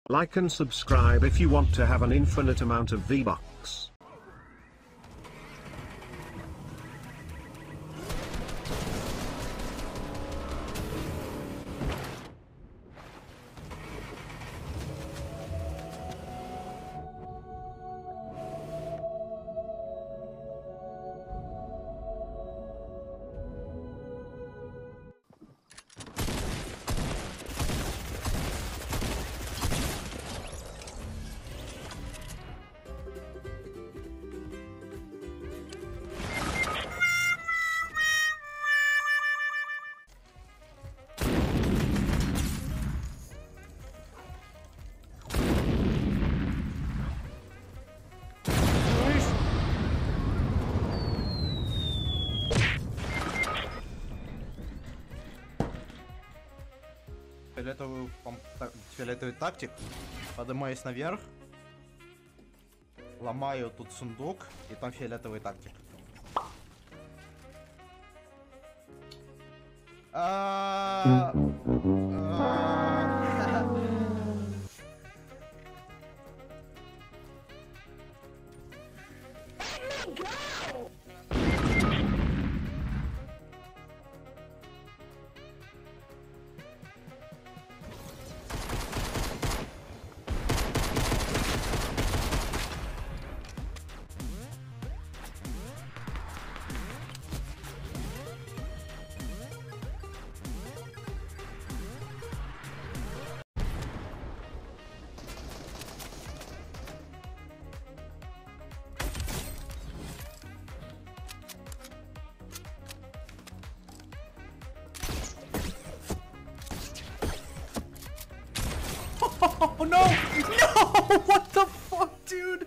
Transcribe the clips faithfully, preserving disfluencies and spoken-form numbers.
Like and subscribe if you want to have an infinite amount of V-Bucks. Фиолетовый, фиолетовый тактик. Поднимаюсь наверх. Ломаю тут сундук. И там фиолетовый тактик. А... Oh no! No! What the fuck, dude?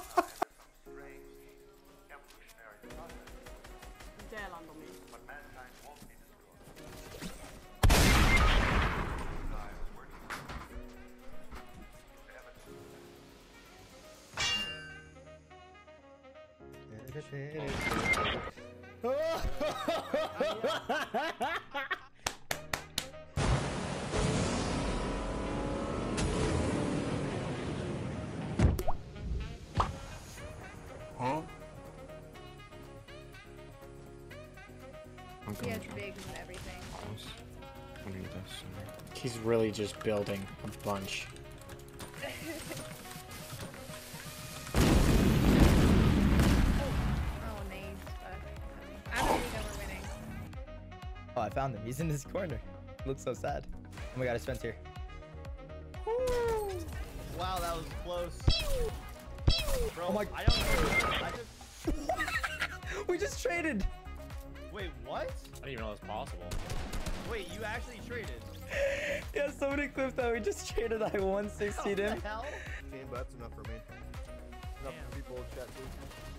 Huh? He has bigs and everything. He's really just building a bunch. oh, oh, nice. Uh, I don't think that we're winning. Oh, I found him. He's in this corner. Looks so sad. Oh my god, I spent here. Wow, that was close. Bro, oh my! I don't know. I just... we just traded. Wait, what? I didn't even know that was possible. Wait, you actually traded? Yeah, somebody clipped that. We just traded. I one sixtied him. What the hell? Okay, but that's enough for me. Enough Damn. for people in chat too.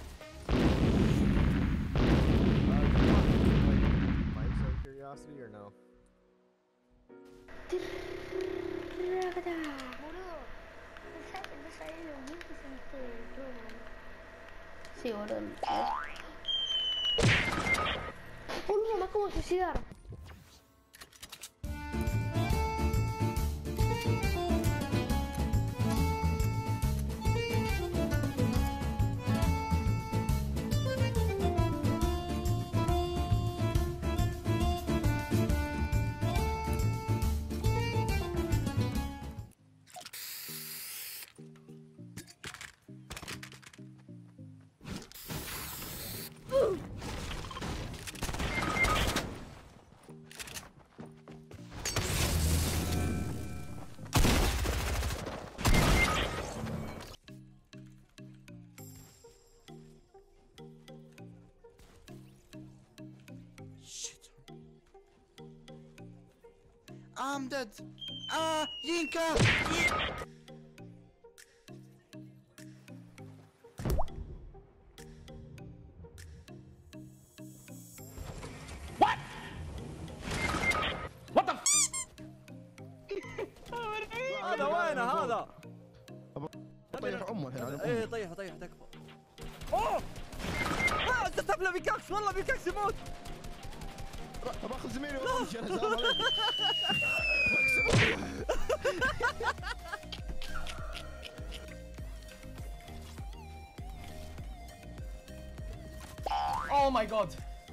Mics out of curiosity or no? Sí, boludo. Boludo, me acabo de suicidar. I'm dead. Ah, Yinka! Yeah. What? What the f? هذا وين هذا؟ طيح امه هنا. ايه طيح طيح تكفى. اوه! لا انت تبلى بيكاكس والله بيكاكس يموت. باخذ زميلي وامشي انا سلام عليكم. Oh my god.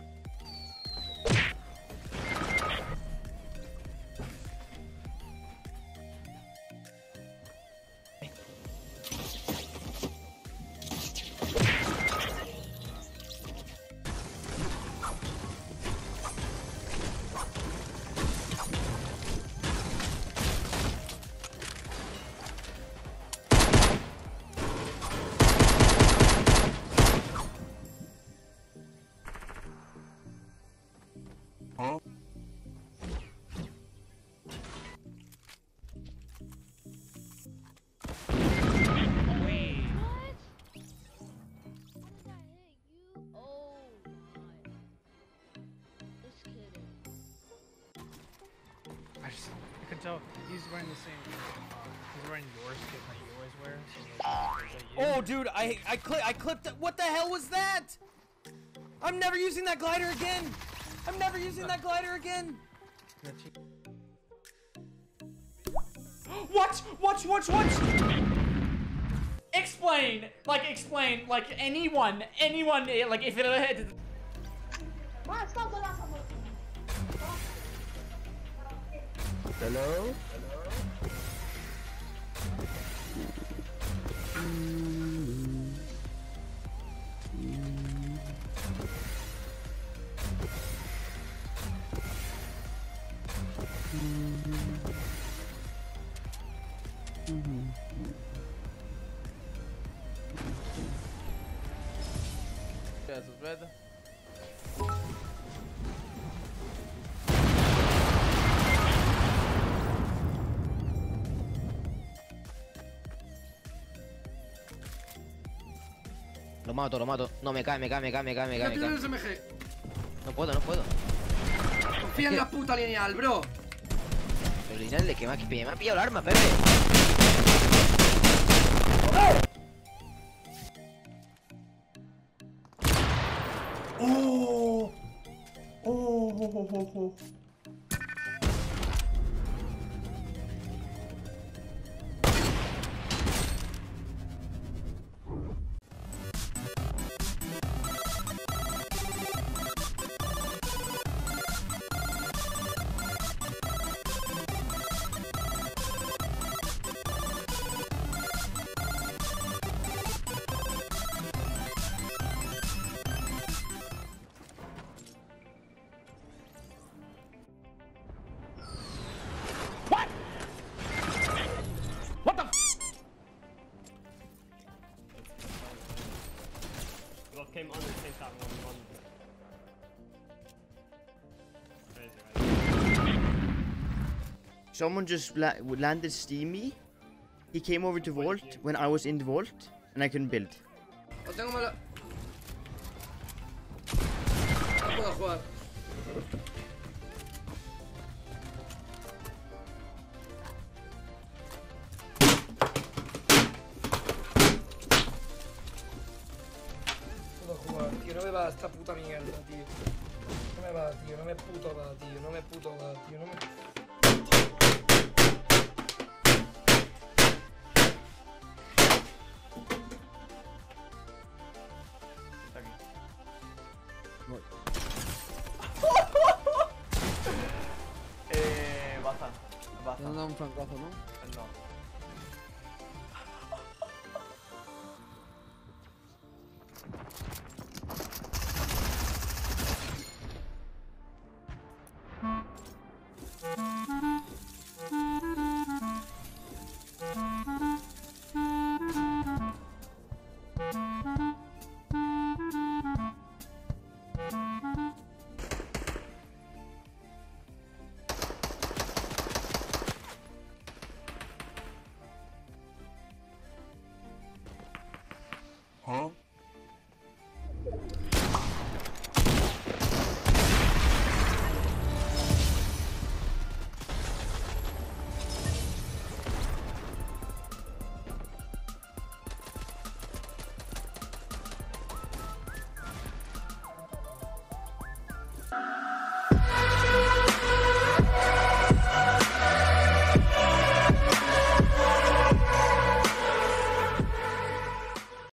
I just, I could tell he's wearing the same, uh, he's wearing your skin that you always wear. So is that you? Oh, dude, I I cli I clipped. What the hell was that? I'm never using that glider again. I'm never using that glider again. Watch, watch, watch, watch. Explain, like explain, like anyone, anyone, like if it had. Hello? Yes, it's better. Lo mato, lo mato. No, me cae, me cae, me cae, me cae, me cae. Me cae. El S M G. No puedo, no puedo. Confía en la puta lineal, bro. Pero lineal de que me ha, me ha pillado el arma, Pepe. Oh. Oh, oh, oh, oh, oh. Came on the same time one one. Someone just la landed steamy. He came over to vault when I was in the vault and I couldn't build. Lo tengo malo. No puedo jugar. Tío, no me va esta puta mierda, tío. No me va, tío, no me puto va, tío, no me puto va, tío, no me... eh, baja, baja. Me han dado un francazo, ¿no?